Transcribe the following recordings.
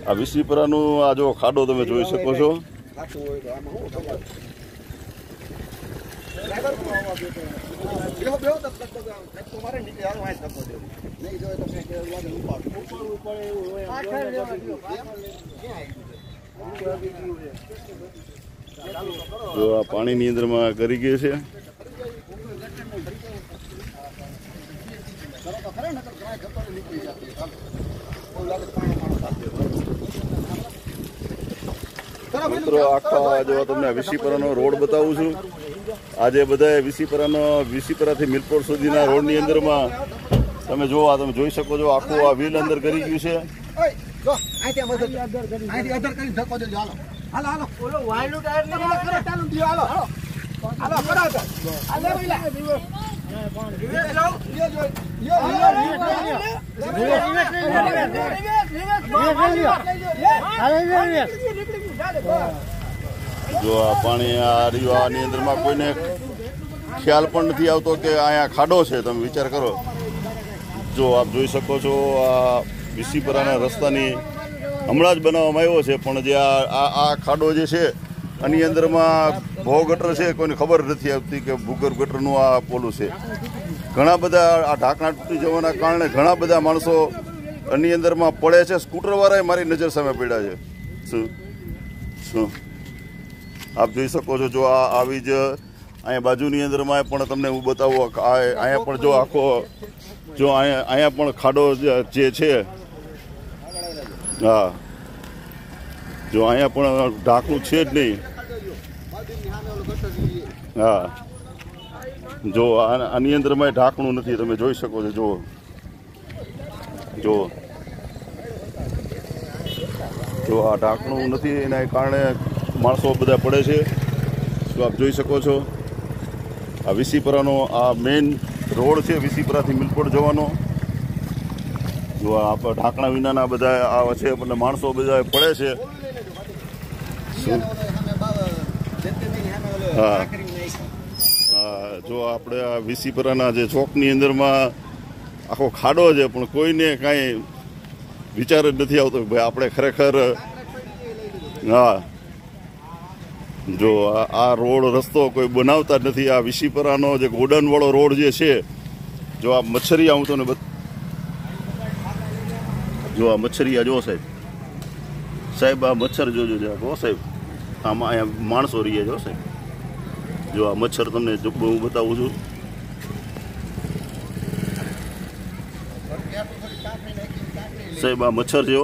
આ વિસીપરાનું આ જો ખાડો તમે જોઈ શકો છો. જો આ પાણીની અંદરમાં કરી ગઈ છે. મિત્રો આખા જો તમને વિસીપરાનો રોડ બતાવું છું. આજે બધા વિસીપરાથી મિલપોર સુધીના રોડની અંદરમાં તમે જો આ તમે જોઈ શકો છો આખું આ વ્હીલ અંદર કરી ગયું છે. જો આ પાણી આ રહ્યું આની અંદરમાં કોઈને ખ્યાલ પણ નથી આવતો કે અહીંયા ખાડો છે. તમે વિચાર કરો. જો આપ જોઈ શકો છો આ વિસીપરાના રસ્તાની હમણાં જ બનાવવામાં આવ્યો છે, પણ જે આ ખાડો જે છે આની અંદરમાં ભો ગટર છે, કોઈને ખબર નથી આવતી કે ભૂગર્ભ ગટરનું આ પોલું છે. ઘણા બધા આ ઢાંકણા તૂટી જવાના કારણે ઘણા બધા માણસો આની અંદરમાં પડે છે. સ્કૂટરવાળાએ મારી નજર સામે પડ્યા છે. શું આપ જોઈ શકો છો. જો આ આવી જ અહીંયા બાજુની અંદરમાં પણ તમને હું બતાવું. અહીંયા પણ જો આખો જો અહીંયા પણ ખાડો જે છે. હા, જો અહીંયા પણ ઢાંકણું છે જ નહીં. હા, જો આની અંદરમાં ઢાંકણું નથી. તમે જોઈ શકો છો. જો આ ઢાંકણું નથી, એના કારણે માણસો બધા પડે છે. શું આપ જોઈ શકો છો. આ વિસીપરાનો આ મેઇન રોડ છે, વિસીપરાથી મિલપોર જવાનો. જો આ ઢાંકણા વિનાના બધા આ છે, એટલે માણસો બધા પડે છે. હા, જો આપણે આ વિસીપરાના જે ચોકની અંદરમાં આખો ખાડો છે, પણ કોઈને કાંઈ વિચાર જ નથી આવતો ભાઈ આપણે ખરેખર. હા, જો આ રોડ રસ્તો કોઈ બનાવતા જ નથી. આ વિસીપરાનો જે ગોડાઉનવાળો રોડ જે છે, જો આ મચ્છરિયા હું તમને જો આ મચ્છરિયા જો સાહેબ આ મચ્છર જોજો સાહેબ. આમાં અહીંયા માણસો રહીએ જો સાહેબ. જો આ મચ્છર તમને હું બતાવું છું. સાહેબ આ મચ્છર છે.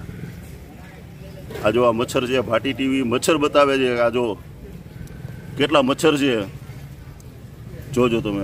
આ જો આ મચ્છર છે. ભાટી ટીવી મચ્છર બતાવે છે. આ જો કેટલા મચ્છર છે, જોજો તમે.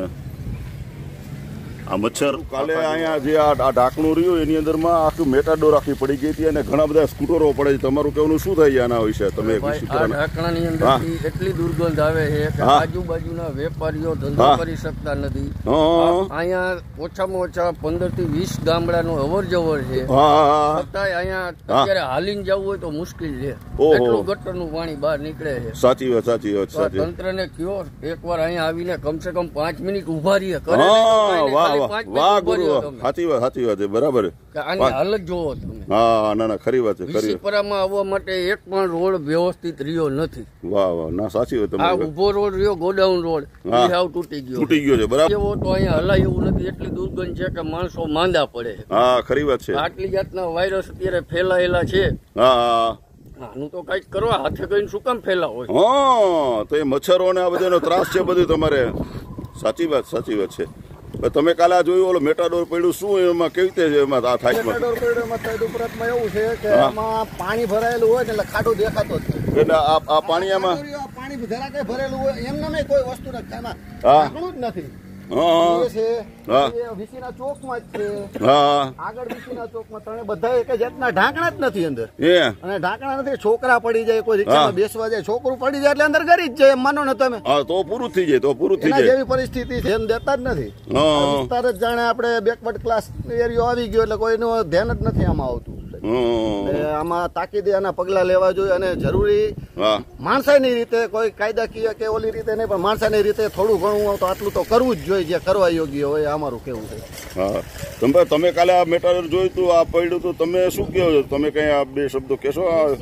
આ મચ્છર કાલે અહીંયા જે આ ઢાંકણું રહ્યું એની અંદરમાં આખું મેટાડોર આખી પડી ગઈ હતી અને ઘણા બધા સ્કૂટરો પડે છે. તમારું કહેવાનું શું થાય આના વિશે? તમે ઢાંકણાની અંદર એટલી દુર્ગંધ આવે છે કે આજુબાજુના વેપારીઓ ધંધો કરી શકતા નથી. અહીંયા ઓછામાં ઓછા 15 થી 20 ગામડાનું અવર જવર છે. છતાંય અહીંયા અત્યારે હાલીને જવું હોય તો મુશ્કેલ છે. એટલું ગટરનું પાણી બહાર નીકળે છે. સાચી વાત. તંત્રને કયો એકવાર અહીંયા આવીને કમસે કમ 5 મિનિટ ઉભા રહીએ કરે. વાહ ગુરુ, સાચી વાત છે. બરાબર. આની હાલત જોવો તમે. હા, ના ખરી વાત છે. વિસીપરામાં આવવા માટે એક પણ રોડ વ્યવસ્થિત રહ્યો નથી. વાહ, ના સાચી વાત. આ ઉભો રોડ રહ્યો, ગોડાઉન રોડ હાવ તૂટી ગયો છે. બરાબર. એવો તો અહીંયા હલાય એવું નથી. એટલી દુર્ગંધ છે કે માણસો માંદા પડે. હા, ખરી વાત છે. આટલી જાતના વાયરસ અત્યારે ફેલાયેલા છે. હા, આનું તો કઈક કરવા હાથે કઈ શું કામ ફેલાવો? હા, તો એ મચ્છરો ને આ બધાનો ત્રાસ છે બધું તમારે. સાચી વાત છે. તમે કાલે જોયું ઓલો મેટાડોર પડ્યું, શું એમાં કેવી રીતે છે? એમાં આ થાય મેટાડોર પડ્યું એમાં ઉપરાંતમાં એવું છે કે એમાં પાણી ભરાયેલું હોય ને એટલે ખાડો દેખાતો જ નથી. એટલે આ પાણીમાં પાણી જરાકે ભરેલું હોય એમને કોઈ વસ્તુ નથી. એમાં ઢાંકણું જ નથી. વિસીના ચોકમાં જ છે. આગળ વિસીના ચોકમાં તમે બધા એક જાતના ઢાંકણા જ નથી અંદર. અને ઢાંકણા નથી. છોકરા પડી જાય, કોઈ રિક્ષામાં બેસવા જાય, છોકરું પડી જાય એટલે અંદર ગરી જ જાય. એમ માનો ને તમે. તો પૂરું થઈ જાય. જેવી પરિસ્થિતિ ધ્યાન દેતા જ નથી. વિસ્તાર જ જાણે આપણે બેકવર્ડ ક્લાસ એરિયો આવી ગયો એટલે કોઈનું ધ્યાન જ નથી આમાં આવતું. આમાં તાકીદે આના પગલા લેવા જોઈએ અને જરૂરી માણસાની રીતે કોઈ કાયદાકીય કે ઓલી રીતે નહીં પણ માણસાની રીતે થોડું ઘણું તો આટલું તો કરવું જ જોઈએ જે કરવા યોગ્ય હોય અમારું કેવું છે. હા તમે કાલે આ મેટાડોર જોયું તું આ પડ્યું તું તમે શું કહો છો તમે કઈ આ બે શબ્દો કહેશો?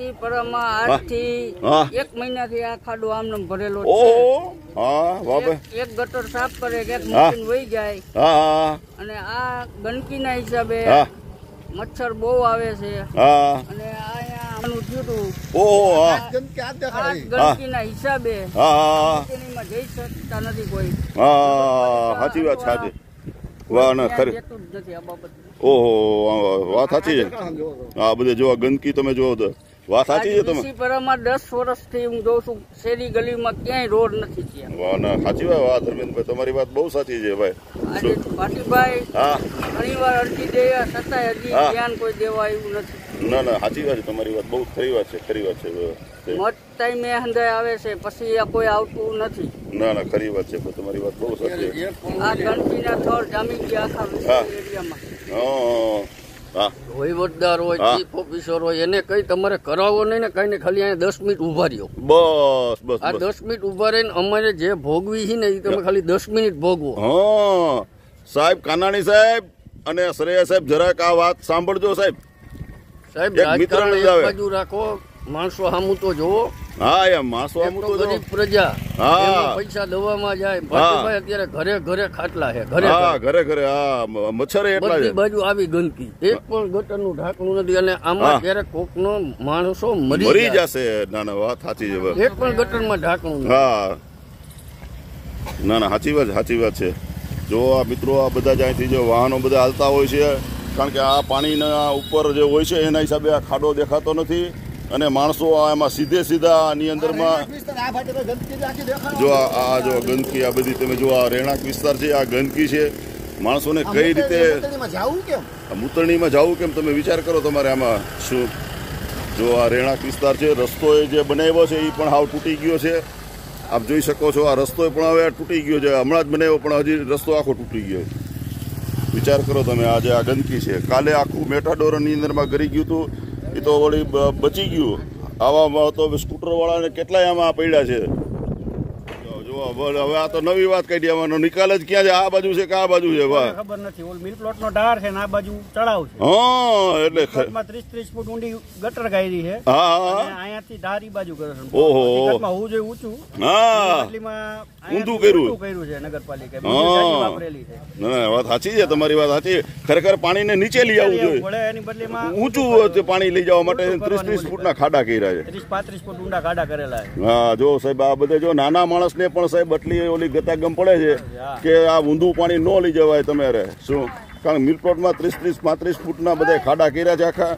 એક મહિનાથી આ ખાડો આમને ભરેલો છે. ઓહો હા બાબા એક ગટર સાફ કરે એક મશીન વહી જાય. હા અને આ ગંદકીના હિસાબે મચ્છર બહુ આવે છે. અને અહીંયા આનું થયું હતું. ઓહો ગંદકીના હિસાબે માં જઈ શકતા નથી કોઈ. સાચી વાત સાચી. વાહ ના ખરી. ઓહો વાત સાચી છે. હા બધે જોવા ગંદકી તમે જોવો તો વાત સાચી છે. તમે વિસીપરામાં 10 વર્ષથી હું જોઉં છું શેરી ગલીમાં ક્યાંય રોડ નથી થયા. વાહ ના સાચી વાત. વાહ ધર્મેન્દ્રભાઈ તમારી વાત બહુ સાચી છે ભાઈ. પાટીલભાઈ ઘણી વાર અરજી દે છતાંય હજી ધ્યાન કોઈ દેવા એવું નથી. ના ના સાચી વાત છે તમારી વાત. બહુ ખરી વાત છે. ખરી વાત છે. મત ટાઈમે હંધાય આવે છે પછી કોઈ આવતું નથી. ના ના ખરી વાત છે તમારી વાત બહુ સાચી છે. આ ગંદકીના થર જામી ગયા આખા એરિયામાં. વહીવટદાર હોય ચીફ ઓફિસર હોય એને કઈ તમારે કરાવો નહીં ને કઈ ને ખાલી અહીંયા 10 મિનિટ ઉભા રહ્યો. બસ બસ આ 10 મિનિટ ઉભા રહીને અમારે જે ભોગવી છે ને એ તમે ખાલી 10 મિનિટ ભોગવો. સાહેબ કાનાણી સાહેબ અને શ્રેયા સાહેબ જરાક આ વાત સાંભળજો સાહેબ. સાહેબ રાજકારણ એક બાજુ રાખો માણસો સામું તો જોવો. હા એમ માણસો ગરીબ પ્રજા પૈસા દવામાં જાય. ભાઈ અત્યારે ઘરે ઘરે ખાટલા છે. ઘરે ઘરે મચ્છર એટલા બધી બાજુ આવી ગંદકી એક પણ ગટરનું ઢાંકણું નથી. અને આમાં ક્યારેક કોકનો માણસો મરી જશે. ના ના વાત સાચી છે. એક પણ ગટરમાં ઢાંકણું નથી. હા ના ના સાચી વાત સાચી વાત છે. જો આ મિત્રો આ બધા જ અહીંથી જે વાહનો બધા હાલતા હોય છે કારણ કે આ પાણીના ઉપર જે હોય છે એના હિસાબે આ ખાડો દેખાતો નથી અને માણસો એમાં સીધા આની અંદરમાં જો આ જો ગંદકી આ બધી તમે જો આ રહેણાંક વિસ્તાર છે આ ગંદકી છે. માણસોને કઈ રીતે મૂતરણીમાં જવું કેમ તમે વિચાર કરો તમારે આમાં શું. જો આ રહેણાંક વિસ્તાર છે રસ્તો જે બનાવ્યો છે એ પણ હાવ તૂટી ગયો છે. આપ જોઈ શકો છો આ રસ્તો પણ હવે તૂટી ગયો છે. હમણાં જ બનાવ્યો પણ હજી રસ્તો આખો તૂટી ગયો. વિચાર કરો તમે આજે આ ગંદકી છે. કાલે આખું મેટાડોરની અંદરમાં ગરી ગયું હતું એ તો વળી બચી ગયું. આવામાં તો સ્કૂટર વાળાને કેટલાય આમાં પડ્યા છે. હવે આ તો નવી વાત કહી દેવાનો નિકાલ જ ક્યાં છે? આ બાજુ છે કે આ બાજુ છે? ખબર નથી. ઓલ મિલ પ્લોટ નો ઢાર છે ને આ બાજુ તળાવ છે. એટલે 30 ફૂટ ઊંડી ગટર ગાયરી છે. અહીંયાથી ધાર ઈ બાજુ કરે છે. ઓહો હું જોઈ ઊંચું ઊંધું કર્યું છે નગરપાલિકા વાપરેલી છે. ના વાત સાચી છે તમારી વાત સાચી. ખરેખર પાણીને નીચે લઈ આવવું જોઈએ. એની બદલીમાં ઊંચું પાણી લઈ જવા માટે 30 ફૂટના ખાડા કર્યા છે. 35 ફૂટ ઊંડા ખાડા કરેલા છે. હા જો સાહેબ આ બધા જો નાના માણસને પણ સાહેબ એટલી ઓલી ગતાગમ પડે છે કે આ ઊંધું પાણી ન લઈ જવાય તમારે શું. કારણ મિલ પ્લોટમાં 30-35 ફૂટના બધા ખાડા કર્યા છે આખા.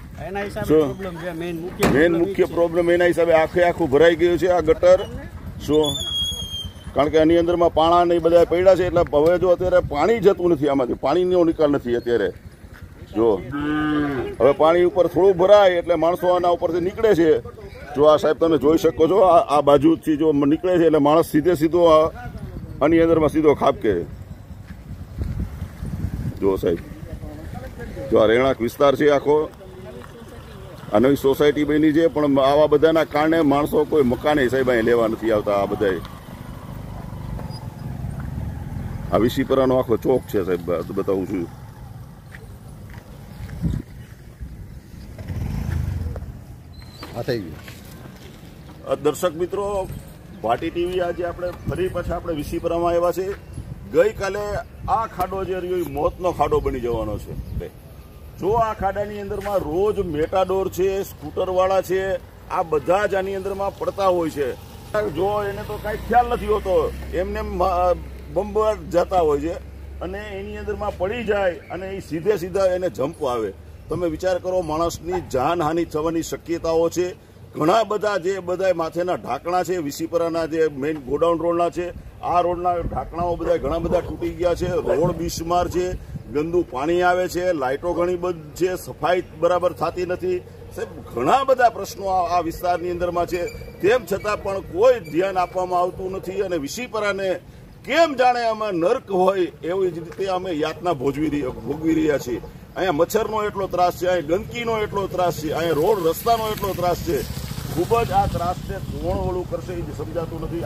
મેઇન મુખ્ય પ્રોબ્લેમ એના હિસાબે આખું ભરાઈ ગયું છે આ ગટર શું. કારણ કે આની અંદરમાં પાણા ને બધા પડ્યા છે એટલે હવે જો અત્યારે પાણી જતું નથી આમાંથી. પાણીનો નિકાલ નથી અત્યારે. જો હવે પાણી ઉપર થોડું ભરાય એટલે માણસો આના ઉપરથી નીકળે છે. જો આ સાહેબ તમે જોઈ શકો છો આ બાજુથી જો નીકળે છે એટલે માણસ સીધો આની અંદરમાં સીધો ખાબકે. જો સાહેબ જો આ રહેણાંક વિસ્તાર છે આખો. આ નવી સોસાયટી બની છે પણ આવા બધાના કારણે માણસો કોઈ મકાને સાહેબ અહીં લેવા નથી આવતા. આ બધા આ વિસીપરાનો આખો ચોક છે સાહેબ બતાવું છું. દર્શક મિત્રો ભાટી ટીવી આજે આપણે ફરી પાછા આપણે વિસીપરામાં આવ્યા છે. ગઈકાલે આ ખાડો જે રહ્યો મોતનો ખાડો બની જવાનો છે. જો આ ખાડાની અંદરમાં રોજ મેટાડોર છે સ્કૂટર વાળા છે આ બધા જ આની અંદરમાં પડતા હોય છે. જો એને તો કઈ ખ્યાલ નથી હોતો એમને બંબર જતા હોય છે અને એની અંદરમાં પડી જાય અને એ સીધા એને જમ્પ આવે. તમે વિચાર કરો માણસની જાનહાનિ થવાની શક્યતાઓ છે. ઘણા બધા જે બધા માથેના ઢાંકણા છે વિસીપરાના જે મેઇન ગોડાઉન રોડના છે આ રોડના ઢાંકણાઓ બધા ઘણા બધા તૂટી ગયા છે. રોડ બિસ્માર છે. ગંદુ પાણી આવે છે. લાઇટો ઘણી બધી છે. સફાઈ બરાબર થતી નથી. સાહેબ ઘણા બધા પ્રશ્નો આ વિસ્તારની અંદરમાં છે. તેમ છતાં પણ કોઈ ધ્યાન આપવામાં આવતું નથી અને વિસીપરાને કેમ જાણે અમે નર્ક હોય એવી જ રીતે અમે યાતના ભોગવી રહ્યા છીએ. અહીંયા મચ્છરનો એટલો ત્રાસ છે, અહીંયા ગંદકીનો એટલો ત્રાસ છે, અહીંયા રોડ રસ્તાનો એટલો ત્રાસ છે. ખૂબ જ આ ત્રાસ છે. કોણ ઓલું કરશે એ સમજાતું નથી.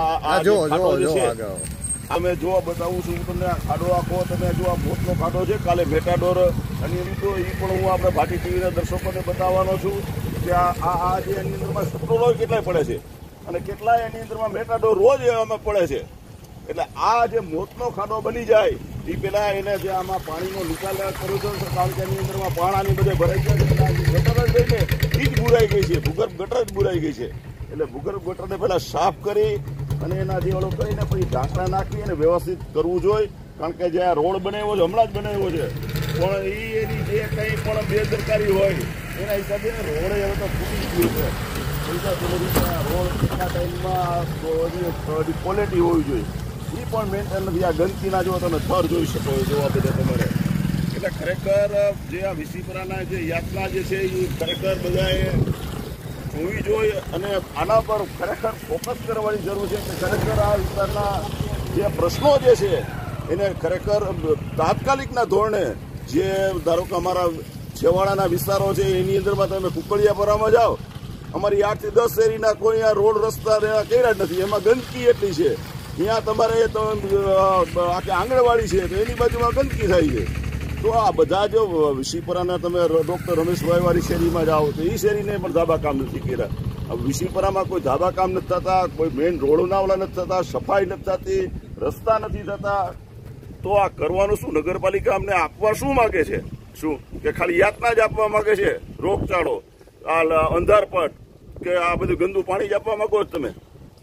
તમે જોવા બતાવું છું તમને. આ ખાડો આખો તમે જો આ મોટનો ખાડો છે. કાલે મેટાડોર અને એ પણ હું આપણે ભાટી ટીવીના દર્શકોને બતાવવાનો છું કે આ જે એની અંદરમાં પેટ્રોલ કેટલાય પડે છે અને કેટલાય એની અંદરમાં મેટાડોર રોજ એમાં પડે છે. એટલે આ જે મોતનો ખાડો બની જાય એ પેલા એને જે આમાં પાણીનો નિકાલ કર્યો છે, કારણ કે એની અંદરમાં પાણાની બધે ભરાઈ ગયા છે. ગટર જ લઈને એ જ બુરાઈ ગઈ છે, ભૂગર્ભ ગટર જ બુરાઈ ગઈ છે. એટલે ભૂગર્ભ ગટરને પહેલા સાફ કરી અને એના જે ઓલો કરીને પછી ઢાંકણા નાખી અને વ્યવસ્થિત કરવું જોઈએ. કારણ કે જે આ રોડ બનાવ્યો છે હમણાં જ બનાવ્યો છે, પણ એની જે કંઈ પણ બેદરકારી હોય એના હિસાબે રોડ હવે તો ફૂટી ગયું છે. રોડ કેટલા ટાઈમમાં ક્વોલિટી હોવી જોઈએ એ પણ મેન્ટેન નથી. આ ગંદકીના જો તમે થર જોઈ શકો જોવા બધા તમારે. એટલે ખરેખર જે આ વિસીપરાના જે યાત્રા જે છે એ ખરેખર બધાએ જોવી જોઈએ અને આના પર ખરેખર ફોકસ કરવાની જરૂર છે કે ખરેખર આ વિસ્તારના જે પ્રશ્નો જે છે એને ખરેખર તાત્કાલિકના ધોરણે જે ધારો કે અમારા છેવાડાના વિસ્તારો છે એની અંદરમાં તમે કુકડિયાપરામાં જાઓ, અમારી 8 થી 10 શેરીના કોઈ આ રોડ રસ્તા કર્યા જ નથી. એમાં ગંદકી એટલી છે. ત્યાં તમારે આખી આંગણવાડી છે તો એની બાજુમાં ગંદકી થાય છે. તો આ બધા જો વિસીપરાના તમે ડૉક્ટર રમેશભાઈ વાળી શેરીમાં જાઓ તો એ શેરીને પણ ધાબા કામ નથી કર્યા. વિસીપરામાં કોઈ ધાબા કામ નથી થતા, કોઈ મેઇન રોડના ઓલા નથી થતા, સફાઈ નથી થતી, રસ્તા નથી થતા. તો આ કરવાનું શું? નગરપાલિકા અમને આપવા શું માગે છે? શું કે ખાલી યાતના જ આપવા માંગે છે? રોગચાળો, આ અંધારપટ કે આ બધું ગંદુ પાણી જ આપવા માંગો છો તમે?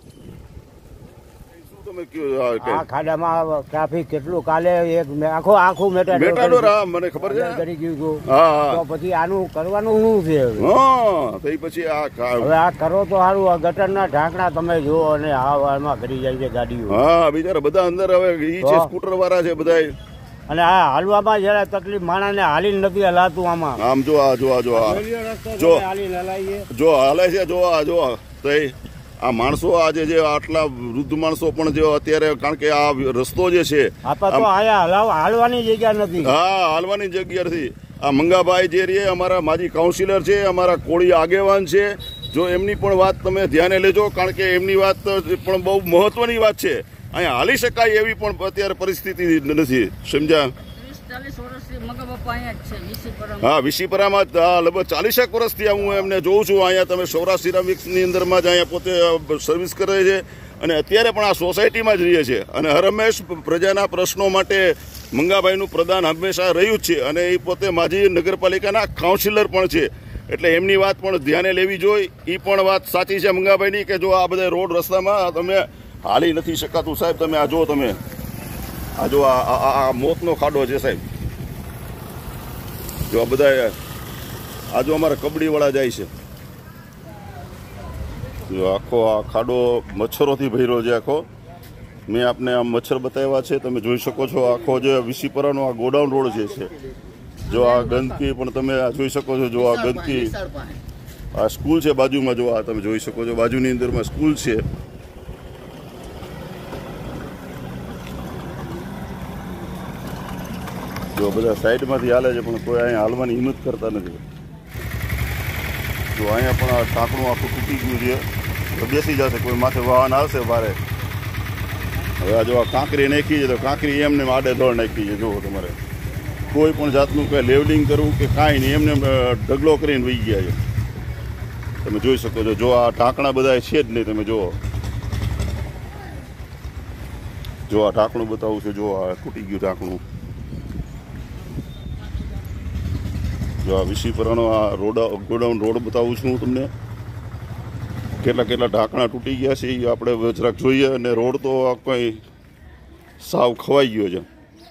આ ખાડામાં ટ્રાફિક કેટલું કાલે એક આખું મેટાડોર મને ખબર છે કરી ગયું. તો પછી આનું કરવાનું શું છે? પછી હવે આ કરો તો સારું. આ ગટરના ઢાંકણા તમે જુઓ અને હાલમાં કરી જાય છે ગાડીઓ. હા બિચારા બધા અંદર હવે ઈ છે સ્કૂટર વાળા છે બધા. અને આ હાલવામાં જયારે તકલીફ માણસને હાલી નથી હલાતું. આમાં આમ જો હાલે છે. જો તો આ માણસો આજે જે આટલા વૃદ્ધ માણસો પણ જે અત્યારે કારણ કે આ રસ્તો જે છે હાલવાની જગ્યા નથી. હા હાલવાની જગ્યા નથી. આ મંગાભાઈ જે રે અમારા માજી કાઉન્સિલર છે, અમારા કોળી આગેવાન છે, જો એમની પણ વાત તમે ધ્યાને લેજો કારણ કે એમની વાત પણ બહુ મહત્વની વાત છે. અહીંયા હાલી શકાય એવી પણ અત્યારે પરિસ્થિતિ નથી. સમજ્યા? હા વિસીપરામાં લગભગ 40 વર્ષથી હું એમને જોઉં છું. અહીંયા તમે સૌરાષ્ટ્ર સિરામિક્સની અંદરમાં જ અહીંયા પોતે સર્વિસ કરે છે અને અત્યારે પણ આ સોસાયટીમાં જ રહે છે અને હરમેશ પ્રજાના પ્રશ્નો માટે મંગાભાઈનું પ્રદાન હંમેશા રહ્યું જ છે અને એ પોતે માજી નગરપાલિકાના કાઉન્સિલર પણ છે. એટલે એમની વાત પણ ધ્યાને લેવી જોઈએ. એ પણ વાત સાચી છે મંગાભાઈની કે જો આ બધા રોડ રસ્તામાં તમે હાલી નથી શકાતું સાહેબ. તમે આ જો તમે આ જો આ મોતનો ખાડો છે સાહેબ. જો આ બધા આ જો અમારા કબડ્ડીવાળા જાય છે. જો આખો આ ખાડો મચ્છરોથી ભર્યો છે આખો. મેં આપને આ મચ્છર બતાવ્યા છે, તમે જોઈ શકો છો. આખો જે વિસીપરાનો આ ગોડાઉન રોડ જે છે, જો આ ગંદકી પણ તમે આ જોઈ શકો છો. જો આ ગંદકી, આ સ્કૂલ છે બાજુમાં, જો આ તમે જોઈ શકો છો બાજુની અંદરમાં સ્કૂલ છે. જો બધા સાઈડમાંથી હાલે છે પણ કોઈ અહીંયા હાલવાની હિંમત કરતા નથી. જો અહીંયા પણ આ ટાંકણું આખું તૂટી ગયું છે, બેસી જશે કોઈ માથે વાહન આવશે ભારે. હવે આ જો આ કાંકરી નાખી છે તો કાંકરી એમને આડે ધોળ નાખી છે. જુઓ તમારે કોઈ પણ જાતનું કંઈ લેવલિંગ કરવું કે કાંઈ નહીં, એમને ઢગલો કરીને વહી ગયા છે. તમે જોઈ શકો છો. જો આ ટાંકણા બધા છે જ નહીં. તમે જુઓ, જો આ ઢાંકણું બતાવું છું. જો આ તૂટી ગયું ઢાંકણું. જો આ વિસીપરાનો આ ગોડાઉન રોડ બતાવું છું હું તમને. કેટલા ઢાંકણા તૂટી ગયા છે એ આપણે જરાક જોઈએ. અને રોડ તો કંઈ સાવ ખવાઈ ગયો છે.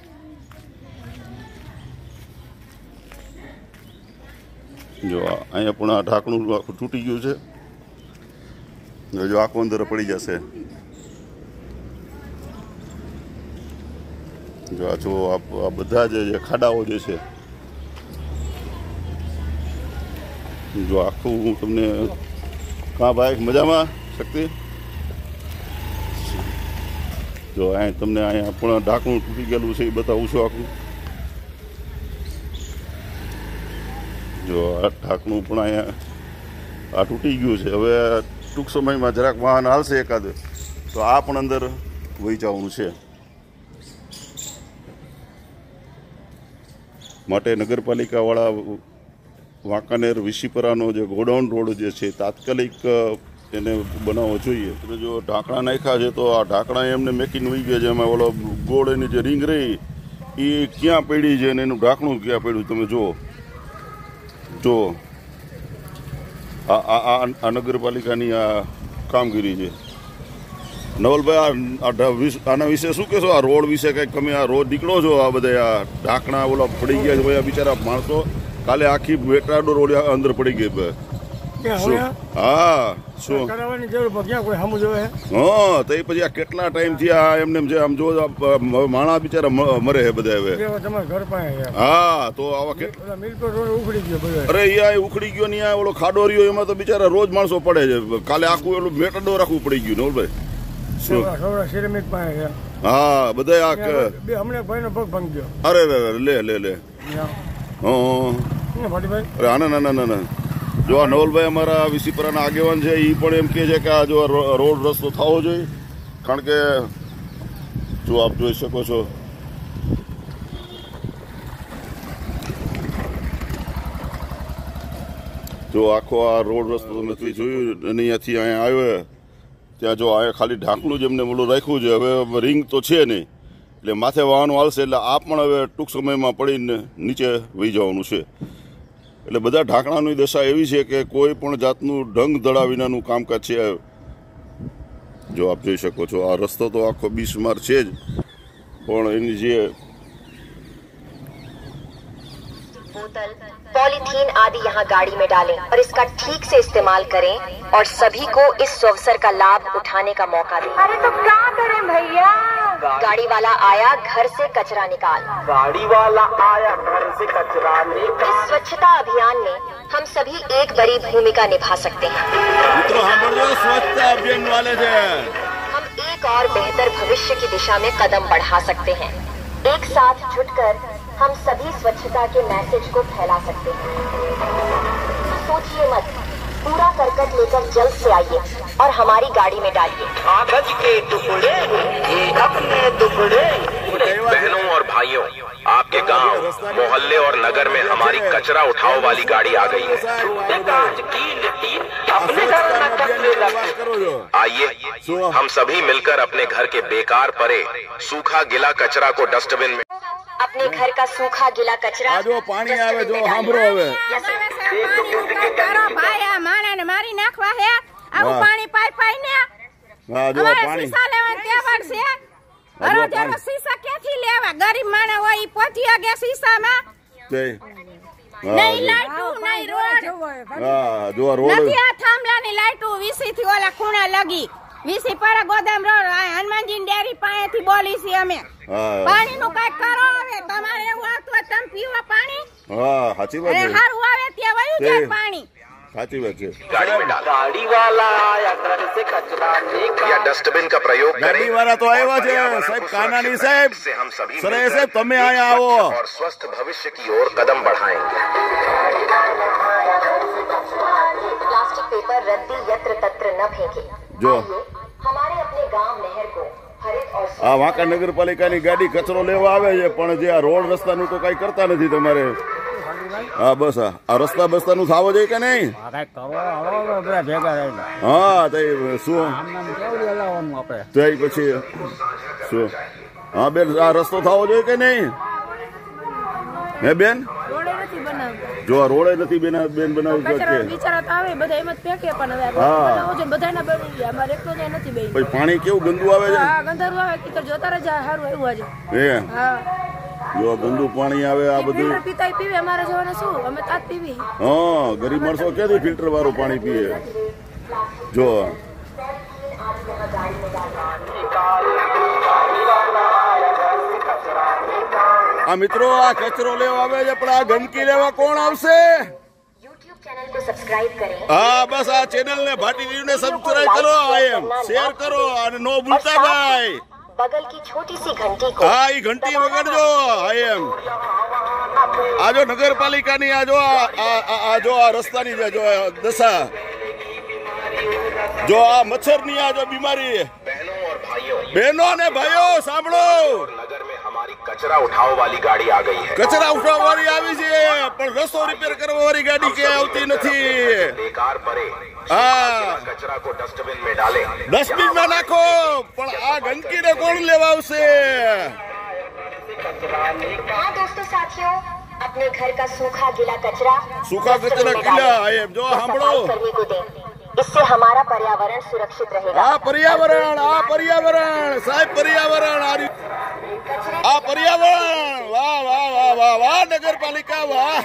જો અહીંયા પણ આ ઢાંકણું આખું તૂટી ગયું છે. જો આખું અંદર પડી જશે. જો આ જો આ બધા જે ખાડાઓ જે છે, જો આખું હું તમને કાં ભાઈ મજામાં શક્તિ? જો અહીંયા તમને અહીંયા પણ ઢાંકણું તૂટી ગયેલું છે એ બતાવું છું આખું. જો આ ઢાંકણું પણ અહીંયા આ તૂટી ગયું છે. હવે ટૂંક સમયમાં જરાક વાહન હાલશે એકાદ તો આ પણ અંદર વહી જવાનું છે. માટે નગરપાલિકાવાળા વાંકાનેર વિસીપરાનો જે ગોડાઉન રોડ જે છે તાત્કાલિક એને બનાવવો જોઈએ. જો ઢાંકણા નાખ્યા છે તો આ ઢાંકણા એમને મેકીને વહી ગયા છે. એમાં ઓલો ગોળ એની જે રીંગ રહી એ ક્યાં પડી છે અને એનું ઢાંકણું ક્યાં પડ્યું તમે જુઓ. આ નગરપાલિકાની આ કામગીરી છે. નવલભાઈ આના વિશે શું કહેશો? આ રોડ વિશે કંઈક તમે આ રોડ નીકળો છો આ બધા આ ઢાંકણા ઓલા પડી ગયા છે ભાઈ બિચારા માણસો. કાલે આખી મેટ્રાડો રોડ અંદર પડી ગઈ. હા શું હા તો એ પછી આ કેટલા ટાઈમ થી આ એમને જે આમ જો માણા બિચારા મરે છે બધા હવે. હા તો આવા અરે અહીંયા ઉખડી ગયો ને ઓલો ખાડો રહ્યો એમાં તો બિચારા રોજ માણસો પડે છે. કાલે આખું એલું મેટ્રાડો રાખવું પડી ગયું નવલભાઈ. હા બધા અરે લે લે લે હા ના જો આ નવલભાઈ અમારા વિસીપરાના આગેવાન છે એ પણ એમ કહે છે કે આ જો રોડ રસ્તો થવો જોઈએ. કારણ કે જો આપ જોઈ શકો છો જો આખો આ રોડ રસ્તો તમે જોયું અને અહીંયાથી અહીંયા આવ્યો ત્યાં જો અહીંયા ખાલી ઢાંકણું જ એમને મોડું રાખ્યું છે. હવે રિંગ તો છે નહીં એટલે માથે વાહનો હાલશે એટલે આ પણ હવે ટૂંક સમયમાં પડીને નીચે વહી જવાનું છે. એટલે બધા ઢાંકણાની દશા એવી છે કે કોઈ પણ જાતનું ઢંગ ધડા વિનાનું કામકાજ છે. જો આપ જોઈ શકો છો આ રસ્તો તો આખો બિસ્માર છે જ પણ એની જે पॉलीथीन आदि यहाँ गाड़ी में डालें और इसका ठीक से इस्तेमाल करें और सभी को इस अवसर का लाभ उठाने का मौका दें। अरे तो क्या करें भैया? गाड़ी वाला आया घर से कचरा निकाल। गाड़ी वाला आया घर से कचरा निकाल। इस स्वच्छता अभियान में हम सभी एक बड़ी भूमिका निभा सकते हैं। स्वच्छता अभियान वाले हम एक और बेहतर भविष्य की दिशा में कदम बढ़ा सकते हैं। एक साथ जुटकर हम सभी स्वच्छता के मैसेज को फैला सकते हैं। सोचिए मत, कूड़ा करकट लेकर जल्द से आइए और हमारी गाड़ी में डालिए। कागज के टुकड़े अपने टुकड़े। बहनों और भाइयों, आपके गांव, मोहल्ले और नगर में हमारी कचरा उठाओ वाली गाड़ी आ गई है। आइए हम सभी मिलकर अपने घर के बेकार पड़े सूखा गिला कचरा को डस्टबिन में अपने घर का सूखा गिला कचरा जो पानी आवे जो हांभरो હવે ભાઈ આ માણાને મારી નાખવા હે આવું પાણી પાઈને હા જો પાણી સીસા લેવા તેવડ છે અરે તેનો સીસા ક્યાંથી લેવા ગરીબ માણસ હોય ઈ પોથી આગે સીસામાં તે નહીં લાઈટુ નહીં રોડ હા જો રોડ નથી આ થાંભલાની લાઈટુ વીસી થી ઓલા ખૂણા લગી વીસી પર ગોદામ રોડ હનુમાનજી ડેરી પાસેથી બોલી છે અમે પાણી નું કઈ કરો હવે તમારે એવું આવતું હોય તમે પીવા પાણી હા સાચી વાત છે હારું આવે ત્યાં વયું જાય પાણી સાચી વાત છે गाड़ी में डाल। गाड़ी वाला आया घर से कचरा निकाल। या डस्टबिन का प्रयोग करें। ગાડી વાળા તો આવ્યા છે સાહેબ કાનાની સાહેબ से हम सभी સરે मिलकर સાહેબ તમે અહીંયા આવો और स्वस्थ भविष्य की ओर कदम बढ़ाएंगे। प्लास्टिक पेपर रद्दी यत्र तत्र न फेंके। जो हमारे अपने गांव नहर को हरित और આ વાંકા નગરપાલિકાની ગાડી કચરો લેવા આવે છે પણ જે આ રોડ રસ્તાનું તો કઈ કરતા નથી તમારે. હા બસ આ રસ્તા બસ્તાનું થાવો જોઈએ કે નહીં? હા તો શું પછી શું હા બેન આ રસ્તો થવો જોઈએ કે નહીં હે બેન? જો આ રોડે નથી બેન બનાવવું પછી પાણી કેવું ગંદુ આવે છે હે જો ગંદુ પાણી આવે આ બધું હા ગરીબ માણસો ક્યાંથી ફિલ્ટર વાળું પાણી પીએ જો આ મિત્રો આ કચરો લેવા આવે છે પણ આ ગંદકી લેવા કોણ આવશે? चैनल को सब्सक्राइब करें। હા બસ આ ચેનલ ને ભાટી ટીવી ને સબસ્ક્રાઇબ કરો, શેર કરો અને નો ભૂલતા ભાઈ बगल की छोटी सी घंटी को हाँ ये घंटी वगाड़जो आई एम आ जो नगरपालिका नी आ जो आ रस्ता नी जो दशा जो आ मच्छर नी आ जो बीमारी बहनों ने भाइयों सांभळो नगर में हमारी कचरा उठाव वाली गाड़ी आ गई है। कचरा उठाव वाली આવી છે પણ રસ્તો રિપેર કરવા વાળી ગાડી કે આવતી નથી। बेकार पड़े हाँ कचरा को डस्टबिन में डालें। डस्टबिन में नाखो પણ આ ગંદકી ને કોણ લેવા આવશે? हाँ दोस्तों साथियों, अपने घर का सूखा गीला कचरा गीला है जो सांभळो करने को दें। इससे हमारा पर्यावरण सुरक्षित रहेगा। आ पर्यावरण साहब पर्यावरण आ पर्यावरण वाह वाह वाह वाह वाह नगर पालिका वाह।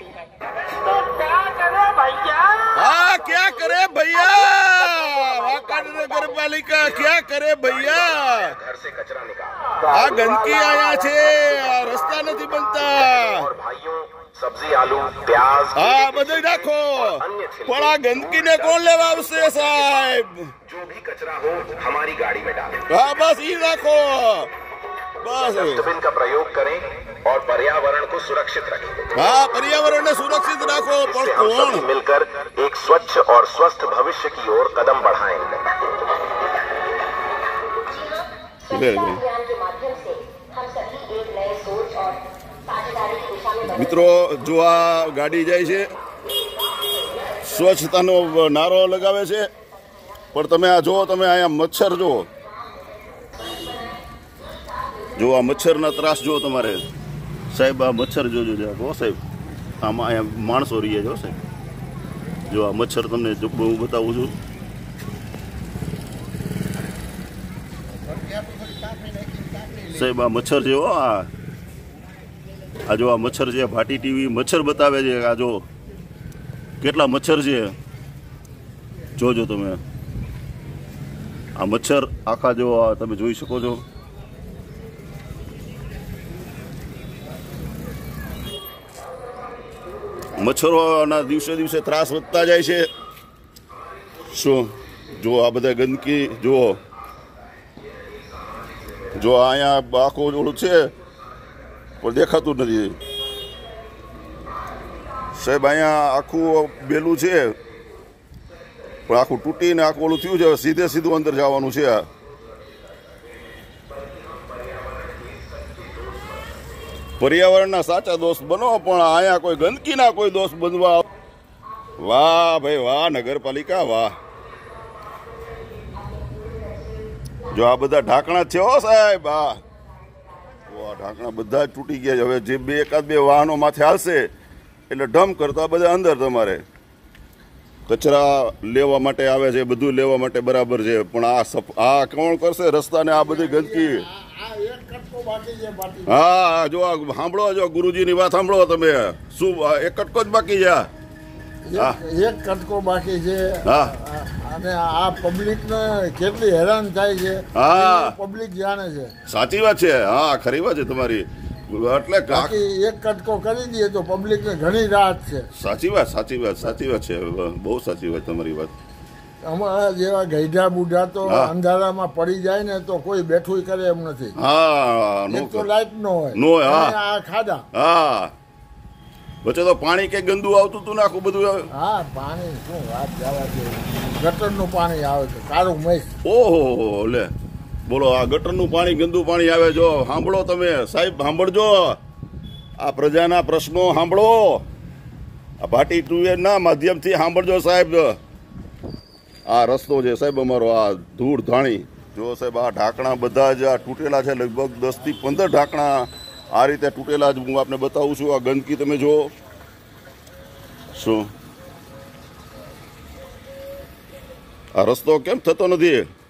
हाँ क्या करे भैया, वाकड़ नगर पालिका क्या करे भैया? घर से कचरा निकाल। आ गंदकी आया छे, रस्ता नहीं बनता। और भाइयों सब्जी आलू प्याज हाँ બધું નાખો પણ આ ગંદકી ને કોણ લેવા આવશે સાહેબ? जो भी कचरा हो हमारी गाड़ी में डालें। हाँ बस ये नाखो बस। डस्टबिन का प्रयोग करें और पर्यावरण को सुरक्षित रखें। हाँ पर्यावरण ने सुरक्षित रखो पर हम कौन सभी मिलकर एक स्वच्छ और स्वस्थ भविष्य की ओर कदम बढ़ाएं। स्वच्छता अभियान के माध्यम से हम सभी एक नए सोच और साझेदारी की दिशा में મિત્રો જો આ ગાડી જાય છે સ્વચ્છતાનો નારો લગાવે છે પણ તમે આ જો તમે અહીંયા મચ્છર જો આ મચ્છરના ત્રાસ જો તમારે સાહેબ આ મચ્છર જોજો જો સાહેબ આમાં અહીંયા માણસો રહીએ જો સાહેબ જો આ મચ્છર તમને હું બતાવું છું સાહેબ આ મચ્છર છે આ જો આ મચ્છર છે ભાટી ટીવી મચ્છર બતાવે છે આ જો કેટલા મચ્છર છે જોજો તમે આ મચ્છર આખા જો તમે જોઈ શકો છો મચ્છરોના દિવસે દિવસે ત્રાસ વધતા જાય છે શું જો આ બધા ગંદકી જો અહીંયા આખું ઓલું છે પણ દેખાતું નથી સાહેબ અહીંયા આખું બેલું છે પણ આખું તૂટીને આખું ઓલું થયું છે સીધે સીધું અંદર જવાનું છે पर्यावरण साचा दोस्त बनो पण आया कोई गंदकी ना कोई दोस्त बनवा वाह भाई वाह नगरपालिका वाह जो आ बधा ढाकणा छे हो साहेब आ ढाकणा बधा तूटी गया हवे जे बे एकाद बे वाहनो माथे हालशे એટલે ઢમ કરતા બધા અંદર તમારે કચરા લેવા માટે આવે છે બધું લેવા માટે બરાબર છે પણ આ કોણ કરશે રસ્તાને આ બધી ગંદકી હા જો સાંભળો જો ગુરુજીની વાત સાંભળો તમે શું એક કટકો જ બાકી છે એક કટકો બાકી છે હા અને આ પબ્લિકને કેટલી હેરાન થાય છે હા પબ્લિક જાણે છે સાચી વાત છે હા ખરી વાત છે તમારી એટલે બાકી એક કટકો કરી દઈએ તો પબ્લિકને ઘણી રાહત છે સાચી વાત છે બહુ સાચી વાત તમારી વાત અમારા જેવા ગઈઢા બુઢા તો અંધારામાં પડી જાય ને તો કોઈ બેઠું કરે એમ નથી હા એક તો લાઈટ નો હોય આ ખાડા હા વચ્ચે તો પાણી કે ગંદુ આવતું હતું ને આખું બધું હા પાણી શું વાત જવા દે ગટરનું પાણી આવે છે કાળું મેસ ઓહો લે બોલો આ ગટરનું પાણી ગંદુ પાણી આવે જો સાંભળો તમે સાહેબ સાંભળજો આ પ્રજાના પ્રશ્નો સાંભળો આ ભાટી ટુએના માધ્યમથી સાંભળજો સાહેબ આ રસ્તો છે સાહેબ અમારો આ ધૂળ ધાણી જો સાહેબ આ ઢાંકણા બધા જ આ તૂટેલા છે લગભગ 10 થી 15 ઢાંકણા આ રીતે તૂટેલા જ હું આપને બતાવું છું આ ગંદકી તમે જો શું આ રસ્તો કેમ થતો નથી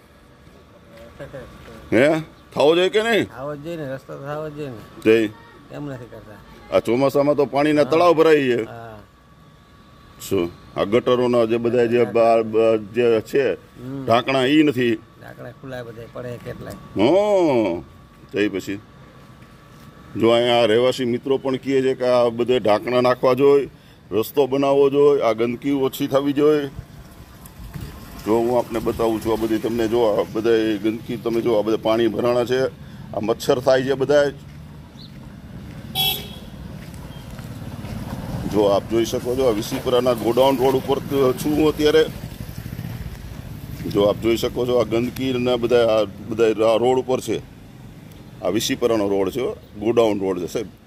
હે થાવો જોઈએ કે નહીં થાવો જોઈએ ને રસ્તો થાવો જોઈએ ને જય કેમ નથી કરતા આ ચોમાસામાં તો પાણીના તળાવ ભરાઈ છે શું આ ગટરોના જે બધા જે છે ઢાંકણા ઈ નથી ઢાંકણા ખુલ્લા બધા પડે કેટલાય હો તઈ પછી જો અહીંયા રહેવાસી મિત્રો પણ કહે છે કે આ બધે ઢાંકણા નાખવા જોઈએ રસ્તો બનાવવો જોઈએ આ ગંદકી ઓછી થવી જોઈએ જો હું આપને બતાવું છું, આ બધી તમને જો આ બધા ગંદકી તમે જો આ બધા પાણી ભરાણા છે, આ મચ્છર થાય છે બધા. જો આપ જોઈ શકો છો આ વિસીપરાના ગોડાઉન રોડ ઉપર છું હું અત્યારે. જો આપ જોઈ શકો છો આ ગંદકીના બધા રોડ ઉપર છે. આ વિસીપરાનો રોડ છે, ગોડાઉન રોડ છે સાહેબ.